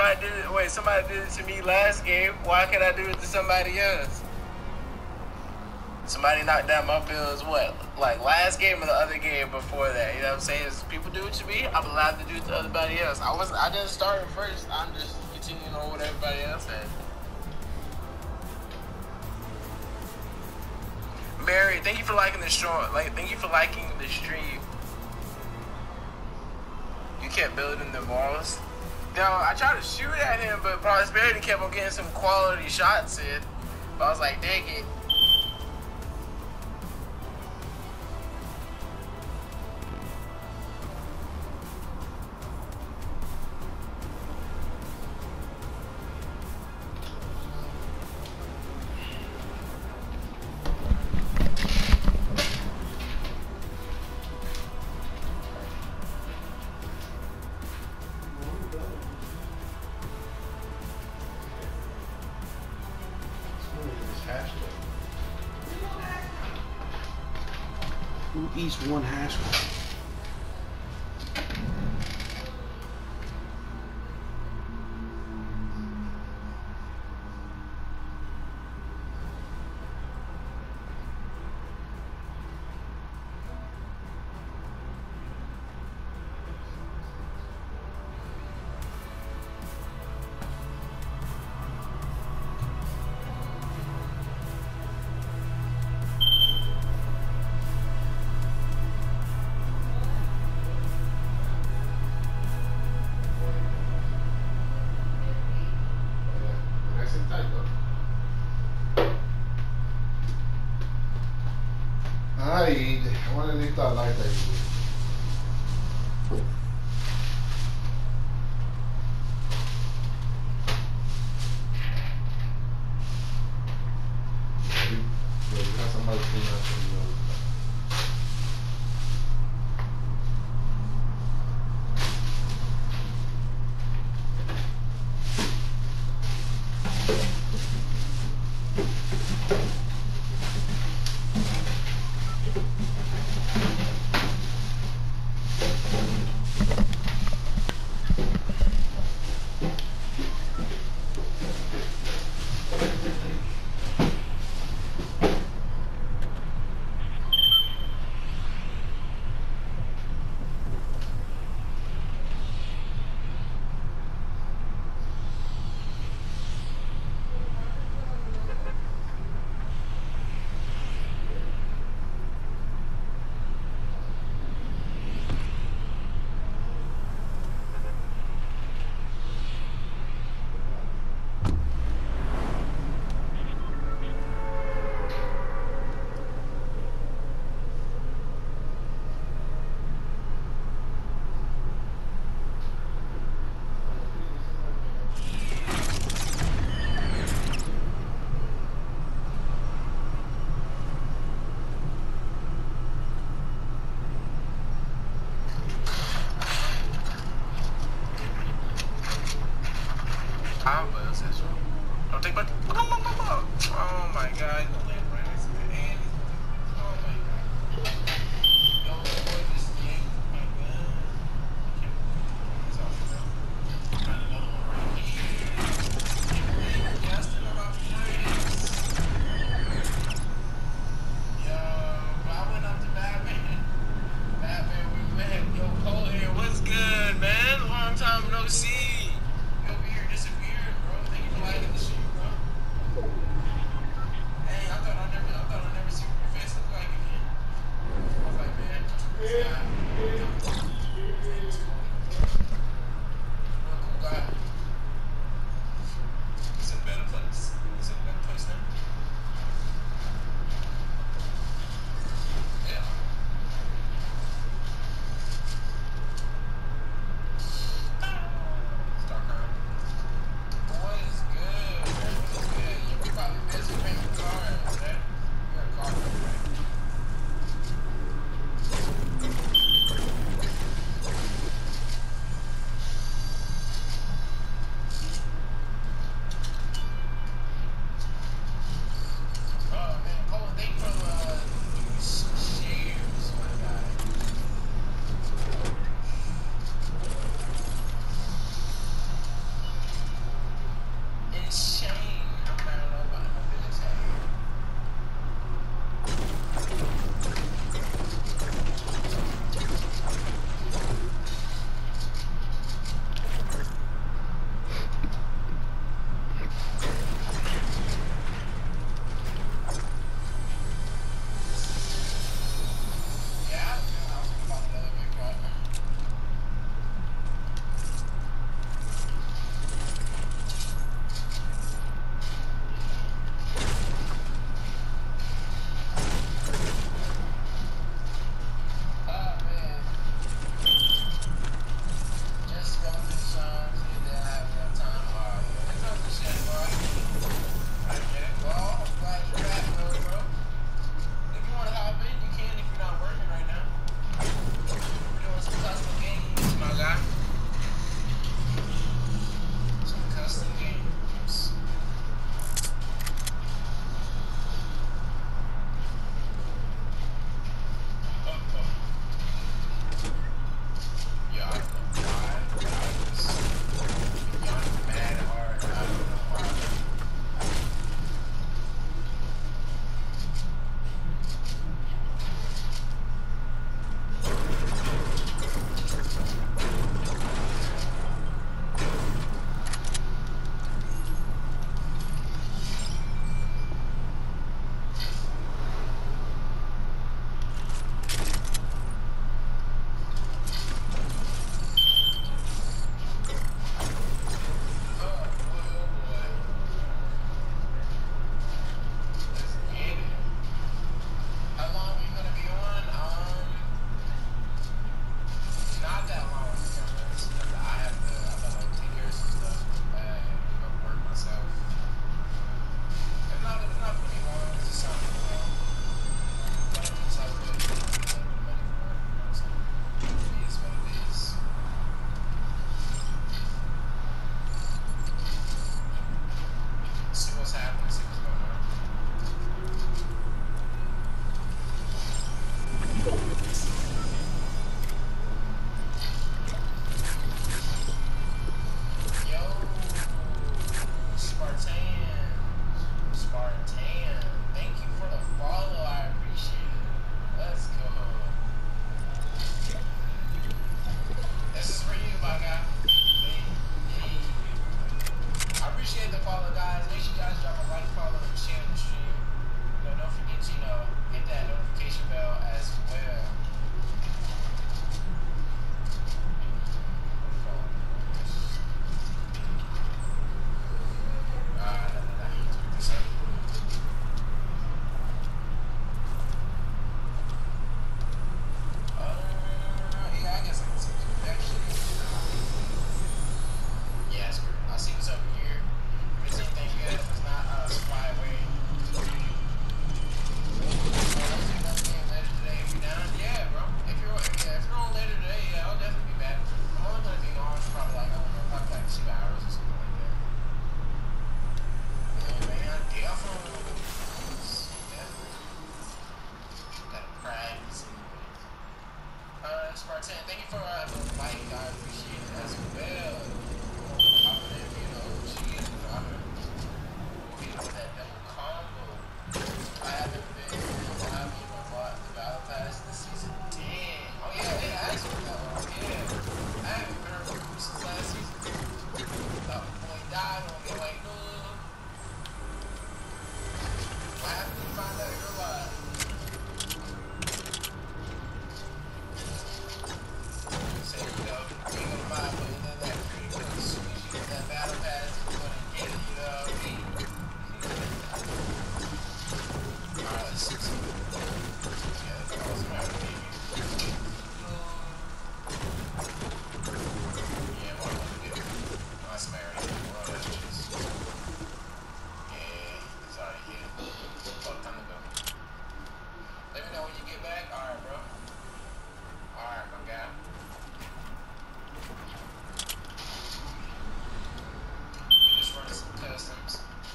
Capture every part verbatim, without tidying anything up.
somebody did it. Wait, somebody did it to me last game. Why can't I do it to somebody else? Somebody knocked down my bills. What? Like last game or the other game before that? You know what I'm saying? If people do it to me, I'm allowed to do it to everybody else. I was. I didn't start it first. I'm just continuing on what everybody else had. Mary, thank you for liking the stream. Like, thank you for liking the stream. You kept building the walls. No, I tried to shoot at him, but Prosperity kept on getting some quality shots in. But I was like, dang it. Who eats one hash brown? Ay, one of these thought like that. Somebody clean up some of those. Don't take my. Oh my god. Oh my god. Don't avoid this game. Oh my god. It's off now. Got another one right here. Casting about friends. Yo, I went up to Batman. Batman, we met. Yo, Cole here. What's good, man? Long time no see. You over here disappeared, bro. Thank you for liking the shit, bro. Hey, I thought live and we're like, no. What happened to find out you're live? So here we go. We go live, but then that free because we use that battle pass to go and get it, you know what I mean? Alright, let's see. Yeah, that's all it's about, baby. Yeah, what I'm gonna do. Nice Mary. Well, that's just. Yeah, it's already here. Oh, time to go. Let me know when you get back. Alright, bro. Alright, my guy. Just running some customs.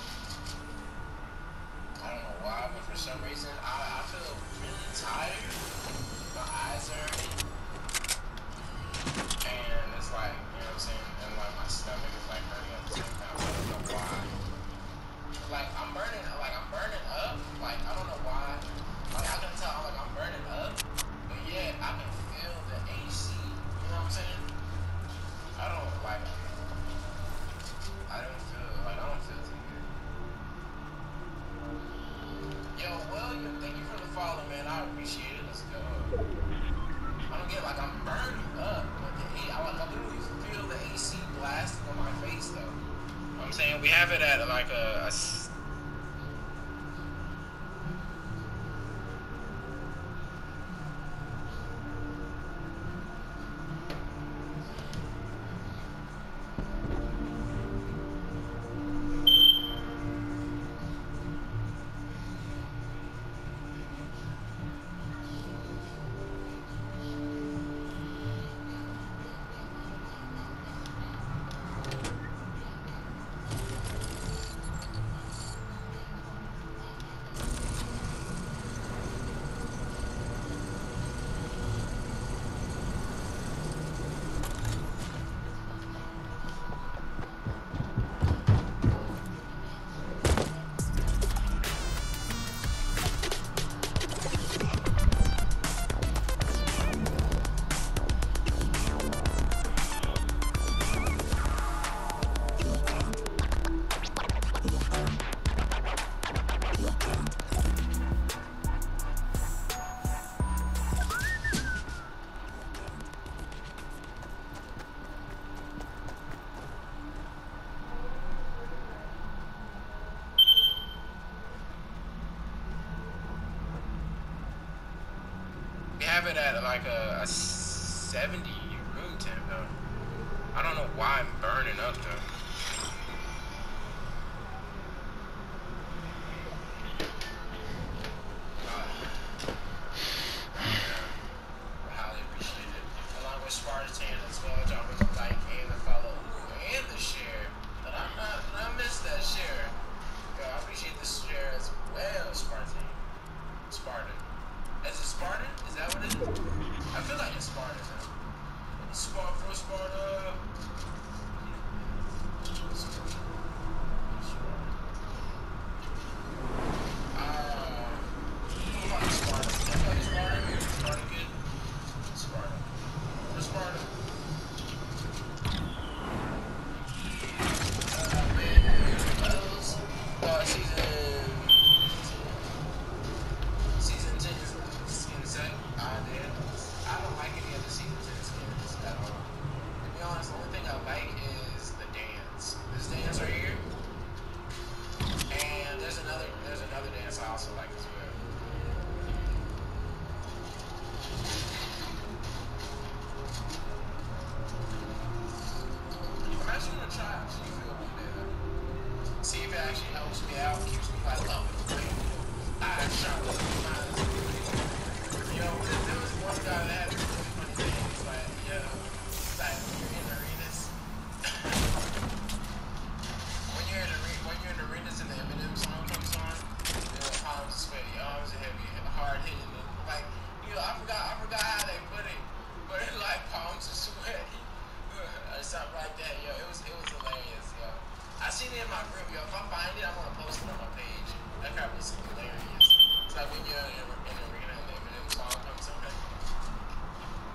I don't know why, but for some reason, I, I feel really tired. My eyes are hurting. And it's like, you know what I'm saying? And like my stomach is like hurting at the same time. I don't know why. Like I'm burning, like I'm burning up. Like I don't know why. Like I can tell, like I'm burning up, but yet I can feel the A C. You know what I'm saying? I don't like. I don't feel like I don't feel too good. Yo, William, thank you for the follow, man. I appreciate it. Let's go. I don't get like I'm burning up, but the A, I like I literally feel the A C blasting on my face though. I'm saying we have it at like a, a s- we have it at like a, a seventy room temp though. I don't know why I'm burning up though. Highly appreciate it. Along with Spartan as well, drop us a like and a follow. Ooh, and the share. But I'm not, I missed that share. Yo, I appreciate the share as well, Spartan. Spartan. Is it Spartan? Is that what it is? I feel like it's Spartan. Huh? Spartan for Sparta.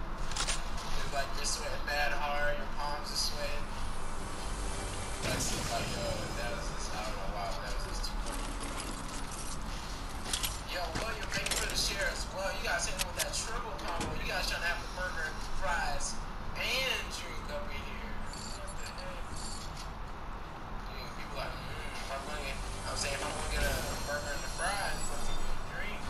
Sweating bad hard, your palms are sweating. That's Like, yo, that was just, I don't know why, that was just too funny. Yo, William, thank you for the shares. Well, you guys hitting with that triple combo. You guys trying to have the burger, fries, and drink up in here. What the heck? Dude, people like, mm, if I'm gonna get, I'm saying if I'm gonna get a burger and the fries, I'm gonna get a drink.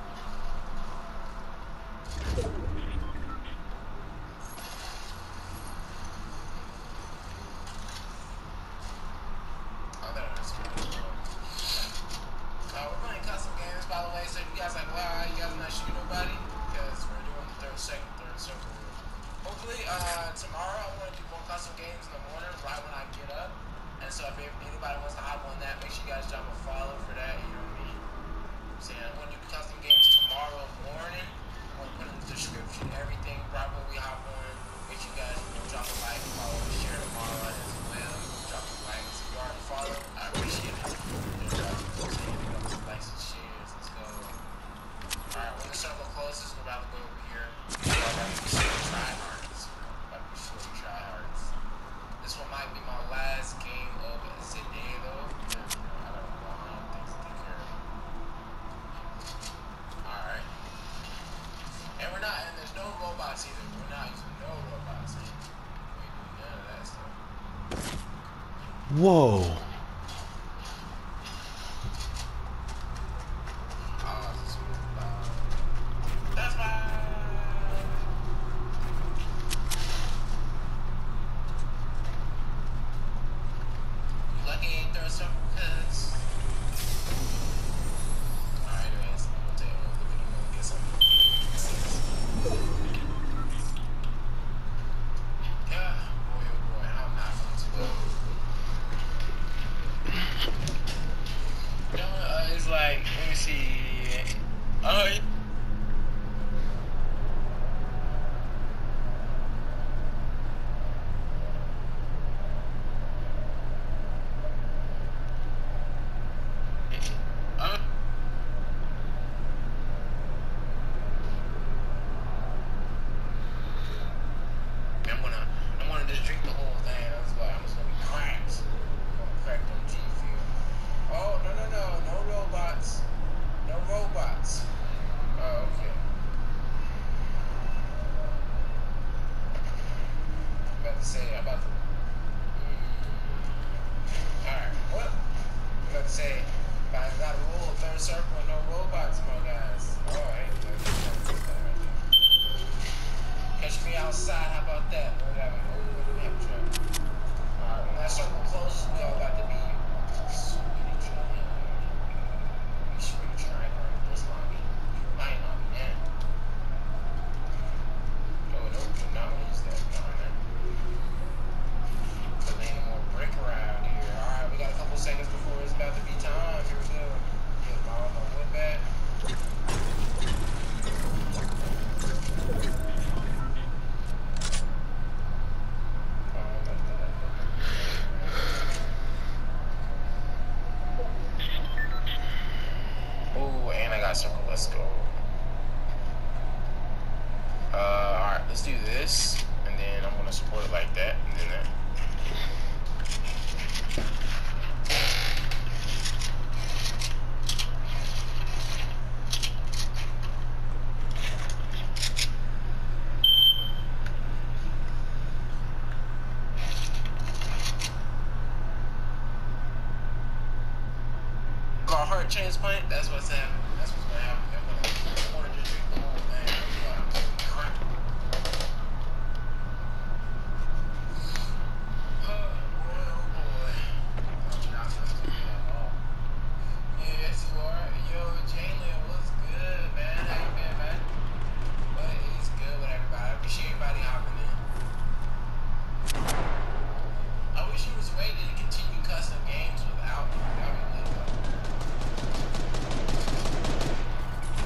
Oh, that was good. Uh, we're playing custom games, by the way, so if you guys like, wow, you guys are not shooting nobody, because we're doing the third second, third circle. Hopefully, uh, tomorrow I'm going to do more custom games in the morning, right when I get up. And so if anybody wants to hop on that, make sure you guys drop a follow for that, you know what I mean? I'm saying I'm going to do custom games tomorrow morning. I'm going to put in the description, everything, right when we hop on. Make sure you guys, you know, drop a like, follow, and share tomorrow as well. Drop a like. If you already follow, I appreciate it. Likes and shares. Let's go. Alright, when the circle closes, we're about to go over here. We're about to be short tryhards. About to be short tryhards. This one might be my last game of the day, though. Because, you know, I got a lot of things to take care of. Alright. And we're not, and there's no robots either. We're not using no robots. We ain't doing none of that stuff. Whoa. That's fine. Lucky ain't throw some cuts. Alright, anyways, I'm gonna tell you what, look at him, I'm gonna get something. Yeah, boy, oh boy, I'm not going to go. You know, uh, it's like, let me see. Oh, yeah. I'm gonna, I'm gonna just drink the whole thing. I was like, I'm just gonna be cracked. I'm gonna crack them G Fuel. Oh, no, no, no, no robots. No robots. Oh, okay. I'm about to say, I'm about to. Mm. Alright, what? I'm about to say, if I got a rule, third circle, and no robots, my guys. Oh, I hate that. Catch me outside, how about that? What do we have? Oh, what do we have? Alright, when that circle closes, we all got to be sweetie trying. We sweetie trying hard. This might be, might not be that. Oh, no, do not use that gun there. Because there ain't no more brick around here. Alright, we got a couple seconds before it's about to be time. Here we go. Get my own wood back. Oh, and I got circle. Let's go. Uh, alright, let's do this. And then I'm going to support it like that. And then that. Got heart transplant. That's what's happening. That's what's gonna happen. I'm gonna, I want to just drink the whole thing. I'm gonna crack. Oh boy, oh boy. I'm not gonna do that at all. Yes, you are. Yo, Jalen, what's good, man? How you been, man? What is good with everybody? I appreciate everybody hopping in. I wish you was ready to continue custom games without me. That'd be lit, though.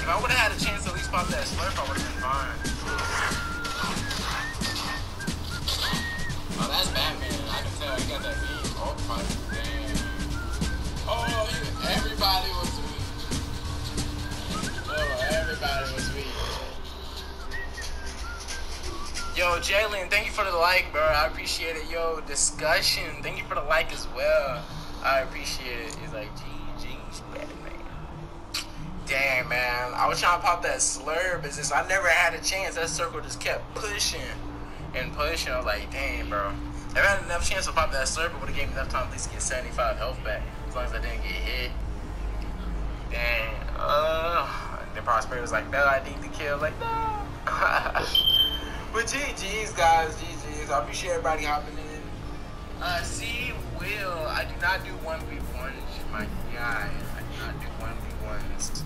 If I would have had a chance to at least pop that slurp, I would have been fine. Oh, that's Batman. I can tell he got that beat. Oh, my damn. Oh, he, everybody was weak. Oh, everybody was weak. Yo, Jalen, thank you for the like, bro. I appreciate it. Yo, discussion, thank you for the like as well. I appreciate it. It's like, G G's Batman. Damn, man. I was trying to pop that slurp. It's just, I never had a chance. That circle just kept pushing and pushing. I was like, damn, bro. If I had enough chance to pop that slurp, it would have gave me enough time to at least get seventy-five health back. As long as I didn't get hit. Dang. Uh, then Prosperity was like, no, I need to kill. Like, no. But G G's, guys, G G's. I appreciate everybody hopping in. Uh, see, Will, I do not do one v ones, my guy. I do not do one v ones.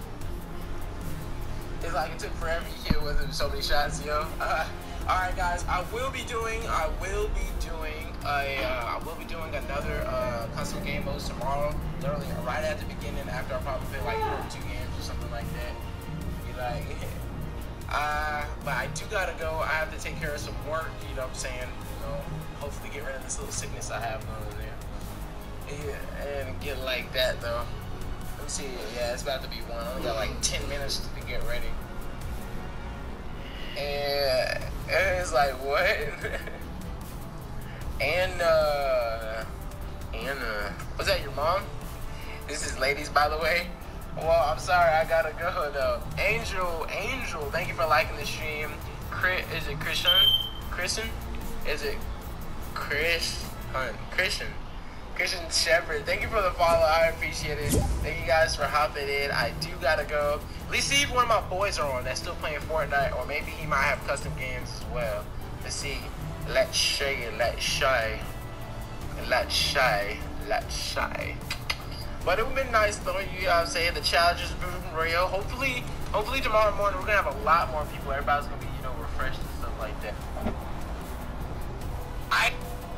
It's like it took forever to kill with him so many shots, yo. Uh, Alright, guys, I will be doing, I will be doing a, uh, I will be doing another uh, custom game modes tomorrow. Literally, right at the beginning, after I probably play like two games or something like that. Be like, Uh, but I do gotta go. I have to take care of some work, you know what I'm saying? You know, hopefully get rid of this little sickness I have going there. Yeah, and get like that, though. Let me see. Yeah, it's about to be one. I only got like ten minutes to get ready. And, and it's like, what? and, uh, and, uh, was that your mom? This is ladies, by the way. Well, I'm sorry, I gotta go though. Angel, Angel, thank you for liking the stream. Chris, is it Christian? Christian? Is it Chris Hunt? Christian. Christian Shepherd, thank you for the follow. I appreciate it. Thank you guys for hopping in. I do gotta go. At least see if one of my boys are on that's still playing Fortnite, or maybe he might have custom games as well. Let's see. Let's shy, let's shy, let's shy, let's shy. But it would have been nice though, you know what I'm saying? The challenges have been real. Hopefully, hopefully tomorrow morning we're gonna have a lot more people. Everybody's gonna be, you know, refreshed and stuff like that. I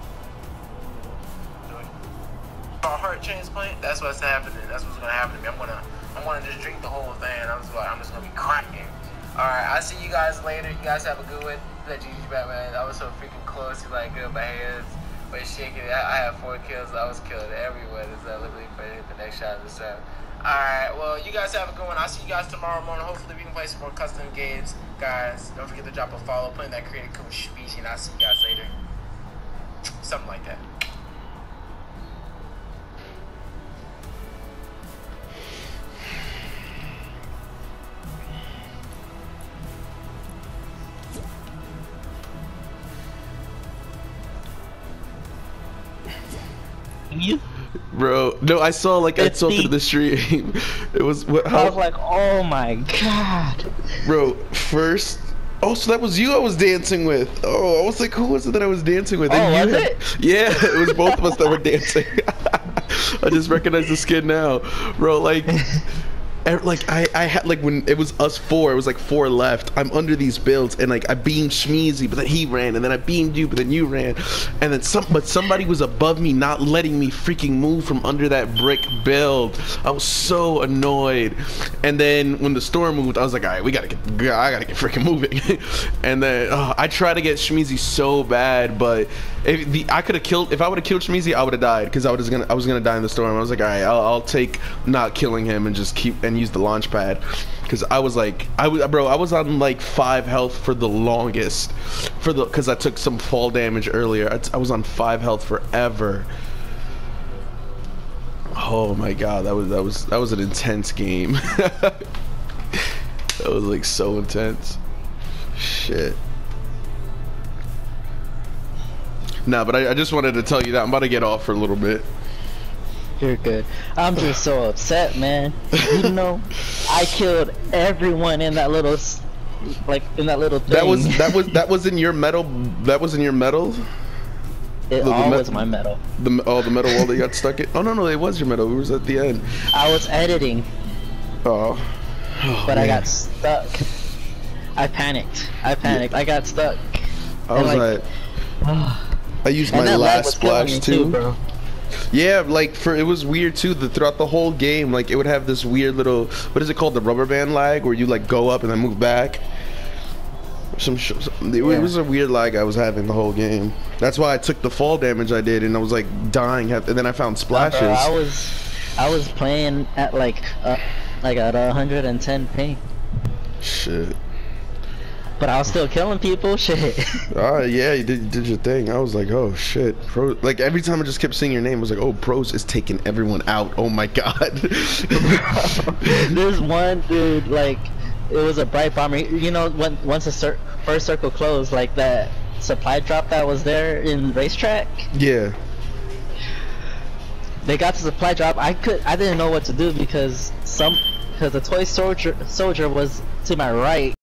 a heart transplant, that's what's happening. That's what's gonna happen to me. I'm gonna I'm gonna just drink the whole thing. I'm just like I'm just gonna be cracking. Alright, I'll see you guys later. You guys have a good one. That G G Batman. I was so freaking close to like good my hands. But shaking it, I have four kills. I was killed everywhere. This is literally for the next shot of the set. Alright, well, you guys have a good one. I'll see you guys tomorrow morning. Hopefully, we can play some more custom games. Guys, don't forget to drop a follow, put in that creative code speech, and I'll see you guys later. Something like that. You? Bro, no, I saw like I saw through the stream. It was what? How? I was like, oh my god. Bro, first. Oh, so that was you I was dancing with. Oh, I was like, who was it that I was dancing with? Oh, and was you had, it? Yeah, it was both of us that were dancing. I just recognized the skin now, bro. Like. Like I, I had like when it was us four, it was like four left. I'm under these builds and like I beamed Schmeezy, but then he ran, and then I beamed you, but then you ran, and then some. But somebody was above me, not letting me freaking move from under that brick build. I was so annoyed. And then when the storm moved, I was like, all right, we gotta get, I gotta get freaking moving. And then oh, I tried to get Schmeezy so bad, but if the I could have killed, if I would have killed Schmeezy, I would have died because I was gonna, I was gonna die in the storm. I was like, all right, I'll, I'll take not killing him and just keep and use the launch pad, because I was like I was bro I was on like five health for the longest, for the because I took some fall damage earlier. I, I was on five health forever. Oh my god, that was that was that was an intense game. That was like so intense. Shit. Nah, but I, I just wanted to tell you that I'm about to get off for a little bit. You're good. I'm just so upset, man. You know, I killed everyone in that little, like in that little thing. That was that was that was in your metal. That was in your metal. It the, all the was my metal. The oh the metal wall that you got stuck in. Oh no no, it was your metal. It was at the end. I was editing. Oh. oh but man. I got stuck. I panicked. I panicked. Yeah. I got stuck. I was like, like I used my last splash too. too bro. Yeah, like for it was weird too. The throughout the whole game, like it would have this weird little what is it called, the rubber band lag, where you like go up and then move back. Some, sh some it, Yeah. it was a weird lag I was having the whole game. That's why I took the fall damage I did, and I was like dying. And then I found splashes. Bro, I was, I was playing at like, uh, like at one hundred ten ping, Shit. but I was still killing people. Shit. Ah, yeah, you did, you did your thing. I was like, oh shit, Pro. Like every time I just kept seeing your name, I was like, oh, Pros is taking everyone out. Oh my god. There's one dude, like, it was a bright bomber. You know, when once the cir first circle closed, like that supply drop that was there in racetrack. Yeah. They got the supply drop. I could, I didn't know what to do because some, because the toy soldier soldier was to my right.